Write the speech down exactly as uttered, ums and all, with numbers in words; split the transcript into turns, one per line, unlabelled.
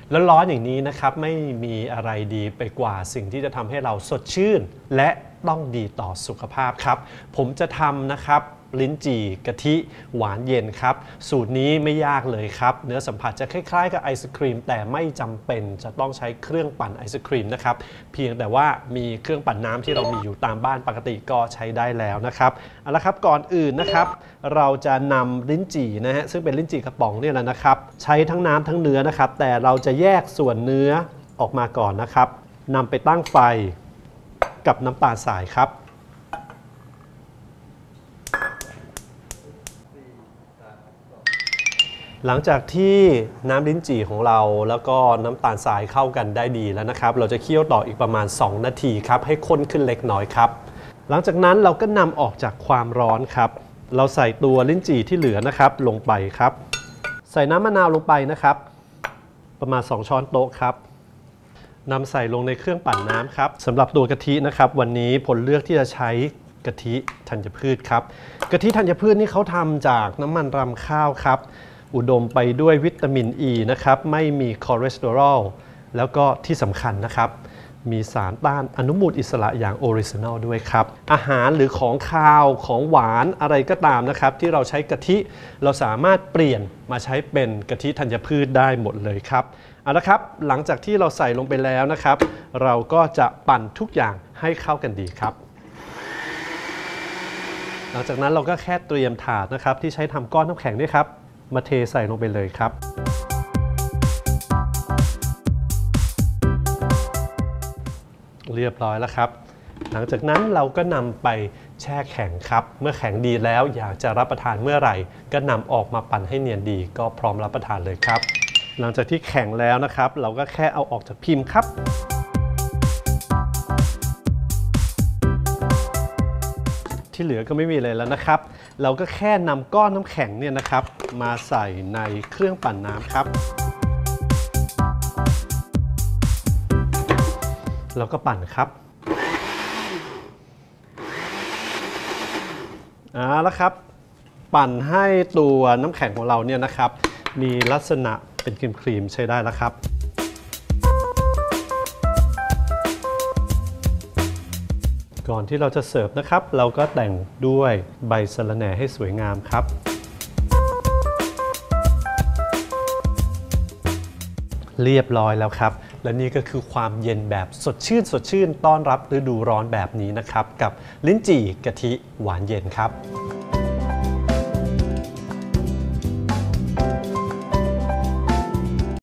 แล้วร้อนอย่างนี้นะครับไม่มีอะไรดีไปกว่าสิ่งที่จะทำให้เราสดชื่นและต้องดีต่อสุขภาพครับผมจะทำนะครับลิ้นจี่กะทิหวานเย็นครับสูตรนี้ไม่ยากเลยครับเนื้อสัมผัสจะคล้ายๆกับไอศครีมแต่ไม่จำเป็นจะต้องใช้เครื่องปั่นไอศครีมนะครับเพียงแต่ว่ามีเครื่องปั่นน้ำที่เรามีอยู่ตามบ้านปกติก็ใช้ได้แล้วนะครับเอาละครับก่อนอื่นนะครับเราจะนำลิ้นจี่นะฮะซึ่งเป็นลิ้นจี่กระป๋องเนี่ยแหละนะครับใช้ทั้งน้ำทั้งเนื้อนะครับแต่เราจะแยกส่วนเนื้อออกมาก่อนนะครับนำไปตั้งไฟกับน้ำตาลทรายครับหลังจากที่น้ำลิ้นจี่ของเราแล้วก็น้ำตาลทรายเข้ากันได้ดีแล้วนะครับเราจะเคี่ยวต่ออีกประมาณสองนาทีครับให้ข้นขึ้นเล็กน้อยครับหลังจากนั้นเราก็นำออกจากความร้อนครับเราใส่ตัวลิ้นจี่ที่เหลือนะครับลงไปครับใส่น้ำมะนาวลงไปนะครับประมาณสองช้อนโต๊ะครับนำใส่ลงในเครื่องปั่นน้ำครับสำหรับตัวกะทินะครับวันนี้ผลเลือกที่จะใช้กะทิธัญพืชครับกะทิธัญพืชนี่เขาทำจากน้ำมันรำข้าวครับอุดมไปด้วยวิตามินอ e ีนะครับไม่มีคอเลสเตอรอลแล้วก็ที่สำคัญนะครับมีสารต้านอนุมูลอิสระอย่างออริจินอลด้วยครับอาหารหรือของคาวของหวานอะไรก็ตามนะครับที่เราใช้กะทิเราสามารถเปลี่ยนมาใช้เป็นกะทิธัญพืชได้หมดเลยครับเอาละครับหลังจากที่เราใส่ลงไปแล้วนะครับเราก็จะปั่นทุกอย่างให้เข้ากันดีครับหลังจากนั้นเราก็แค่เตรียมถาดนะครับที่ใช้ทำก้อนน้ำแข็งด้วยครับมาเทใส่ลงไปเลยครับเรียบร้อยแล้วครับหลังจากนั้นเราก็นำไปแช่แข็งครับเมื่อแข็งดีแล้วอยากจะรับประทานเมื่อไหร่ก็นำออกมาปั่นให้เนียนดีก็พร้อมรับประทานเลยครับหลังจากที่แข็งแล้วนะครับเราก็แค่เอาออกจากพิมพ์ครับที่เหลือก็ไม่มีอะไรแล้วนะครับเราก็แค่นำก้อนน้ำแข็งเนี่ยนะครับมาใส่ในเครื่องปั่นน้ำครับแล้วก็ปั่นครับเอาละครับปั่นให้ตัวน้ำแข็งของเราเนี่ยนะครับมีลักษณะเป็นครีมๆใช้ได้แล้วครับก่อนที่เราจะเสิร์ฟนะครับเราก็แต่งด้วยใบสะระแหน่ให้สวยงามครับเรียบร้อยแล้วครับและนี่ก็คือความเย็นแบบสดชื่นสดชื่นต้อนรับฤดูร้อนแบบนี้นะครับกับลิ้นจี่กะทิหวานเย็นครับ